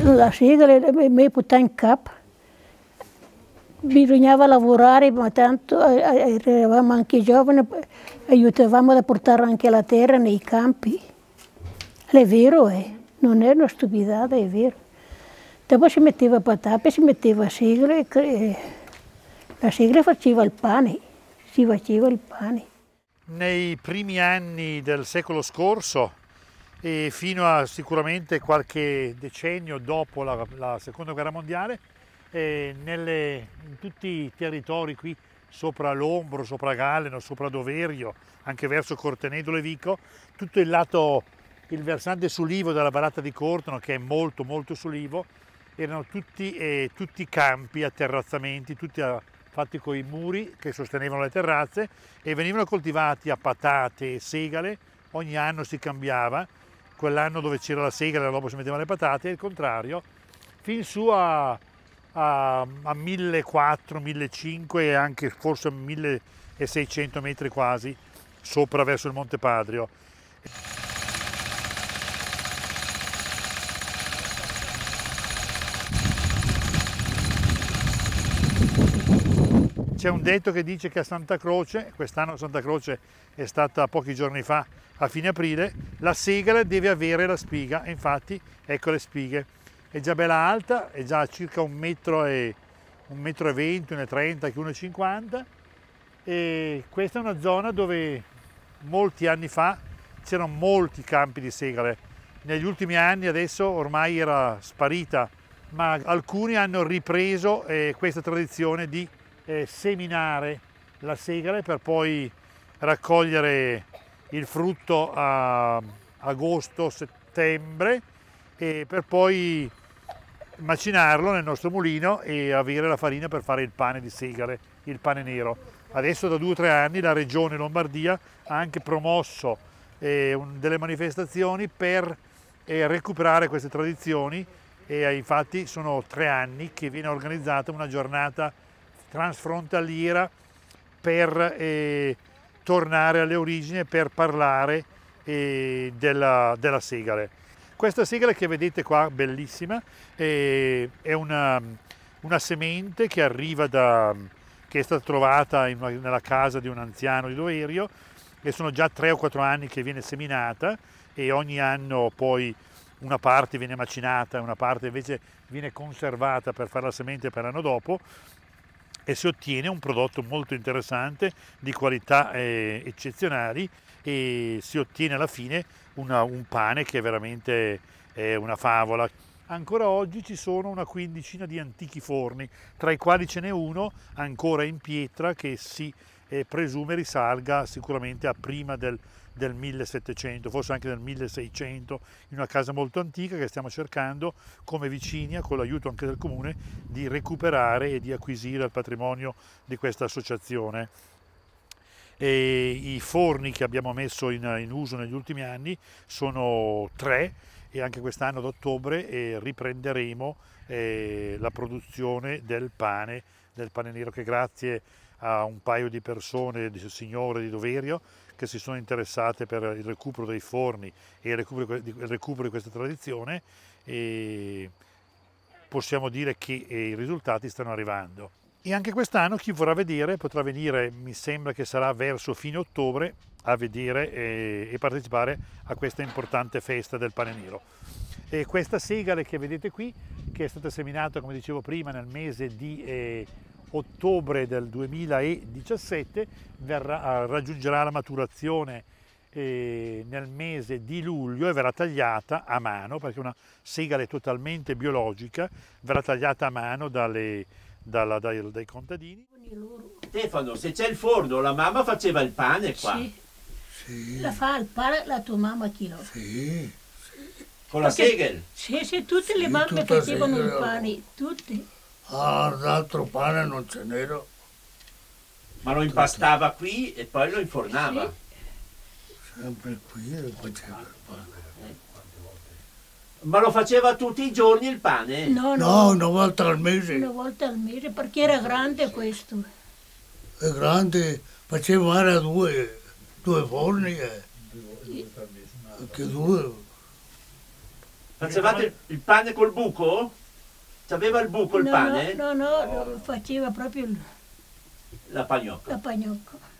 la segale mi portava in capo, bisognava lavorare, ma tanto eravamo anche giovani, aiutavamo a portare anche la terra nei campi. È vero, non è una stupidata, è vero. Dopo si metteva patate, si metteva segale, la segale faceva il pane, si faceva il pane. Nei primi anni del secolo scorso e fino a sicuramente qualche decennio dopo la seconda guerra mondiale, in tutti i territori qui sopra Lombro, sopra Galleno, sopra Doverio, anche verso Cortenedo e Vico, tutto il versante sulivo della vallata di Cortona, che è molto molto sulivo, erano tutti campi a terrazzamenti, tutti fatti con i muri che sostenevano le terrazze e venivano coltivati a patate e segale. Ogni anno si cambiava, quell'anno dove c'era la segale dopo si mettevano le patate, e il contrario, fin su a 1400, 1500 e anche forse 1600 metri quasi sopra verso il Monte Padrio. C'è un detto che dice che a Santa Croce, quest'anno Santa Croce è stata pochi giorni fa, a fine aprile, la segale deve avere la spiga, e infatti ecco le spighe. È già bella alta, è già circa 1,20 m, 1,20 m, 1,30 m, 1,50 m, e questa è una zona dove molti anni fa c'erano molti campi di segale. Negli ultimi anni adesso ormai era sparita, ma alcuni hanno ripreso questa tradizione di seminare la segale per poi raccogliere il frutto a agosto-settembre e per poi macinarlo nel nostro mulino e avere la farina per fare il pane di segale, il pane nero. Adesso da 2 o 3 anni la regione Lombardia ha anche promosso delle manifestazioni per recuperare queste tradizioni e infatti sono 3 anni che viene organizzata una giornata transfrontaliera per tornare alle origini, per parlare della segale. Questa segale che vedete qua, bellissima, è una semente che arriva che è stata trovata nella casa di un anziano di Doverio, e sono già 3 o 4 anni che viene seminata e ogni anno poi una parte viene macinata e una parte invece viene conservata per fare la semente per l'anno dopo, e si ottiene un prodotto molto interessante di qualità eccezionali e si ottiene alla fine un pane che è veramente una favola. Ancora oggi ci sono una quindicina di antichi forni, tra i quali ce n'è uno ancora in pietra che si presume risalga sicuramente a prima del 1700, forse anche del 1600, in una casa molto antica che stiamo cercando come Vicinia, con l'aiuto anche del comune, di recuperare e di acquisire il patrimonio di questa associazione. E i forni che abbiamo messo in uso negli ultimi anni sono 3 e anche quest'anno ad ottobre riprenderemo la produzione del pane nero, che grazie a un paio di persone, di signore di Doverio, che si sono interessate per il recupero dei forni e il recupero di questa tradizione, e possiamo dire che i risultati stanno arrivando. E anche quest'anno chi vorrà vedere potrà venire, mi sembra che sarà verso fine ottobre, a vedere e partecipare a questa importante festa del pane nero. E questa segale che vedete qui, che è stata seminata, come dicevo prima, nel mese di ottobre del 2017, raggiungerà la maturazione nel mese di luglio e verrà tagliata a mano, perché è una segale totalmente biologica, verrà tagliata a mano dai contadini. Stefano, se c'è il forno, la mamma faceva il pane qua? Sì. Sì. La fa il pane la tua mamma chi lo? Sì. Con la segel? Sì, tutte le Sì, mamme tutta facevano il segale. pane, tutte. Ah, l'altro pane non ce n'era. Ma lo impastava qui e poi lo infornava? Sempre qui e faceva il pane. Ma lo faceva tutti i giorni il pane? No, No, una volta al mese. una volta al mese, perché era grande questo. È grande, faceva era due forni. Anche 2. Facevate il pane col buco? C'aveva il buco il pane? No, faceva proprio La pagnocca. la pagnocca.